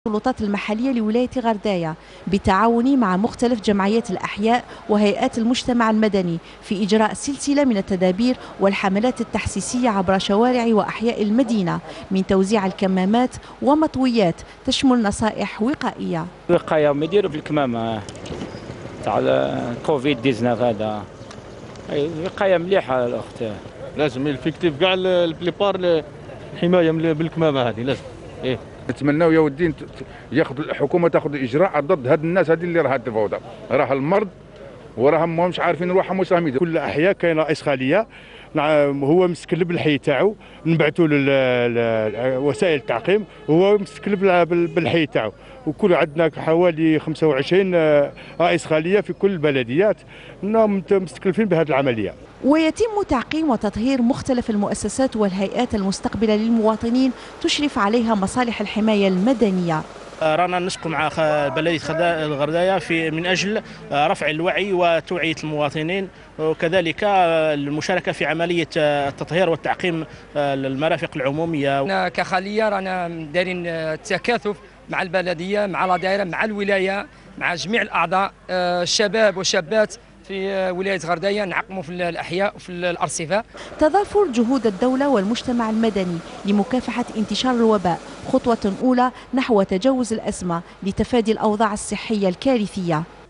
السلطات المحلية لولاية غرداية بالتعاون مع مختلف جمعيات الأحياء وهيئات المجتمع المدني في إجراء سلسلة من التدابير والحملات التحسيسية عبر شوارع وأحياء المدينة، من توزيع الكمامات ومطويات تشمل نصائح وقائية. وقاية ما يديروا في الكمامة تاع كوفيد 19 هذا، وقاية مليحة الأخت. لازم الفيكتيف كاع البليبار الحماية بالكمامة هذه لازم. نتمناو يا ودي ياخذ الحكومه تاخذ اجراء ضد هاد الناس هذه اللي راها الفوضى، راه المرض وراهم مش عارفين روحهم واش راهم يديروا. كل احياء كاين رئيس خاليه هو مستكلب بالحي تاعو، نبعثوا له وسائل التعقيم وهو مستكلب بالحي تاعو، وكل عندنا حوالي 25 رئيس خاليه في كل البلديات مستكلفين بهذه العمليه. ويتم تعقيم وتطهير مختلف المؤسسات والهيئات المستقبلة للمواطنين تشرف عليها مصالح الحماية المدنية. رانا نسق مع بلدية الغرداية من أجل رفع الوعي وتوعية المواطنين، وكذلك المشاركة في عملية التطهير والتعقيم المرافق العمومية. أنا كخالية رانا دايرين تكاثف مع البلدية، مع لا دائرة، مع الولاية، مع جميع الأعضاء الشباب والشابات في ولاية غرداية، نعقموا في الأحياء وفي الأرصفة. تضافر جهود الدولة والمجتمع المدني لمكافحة انتشار الوباء خطوة أولى نحو تجاوز الأزمة لتفادي الأوضاع الصحية الكارثية.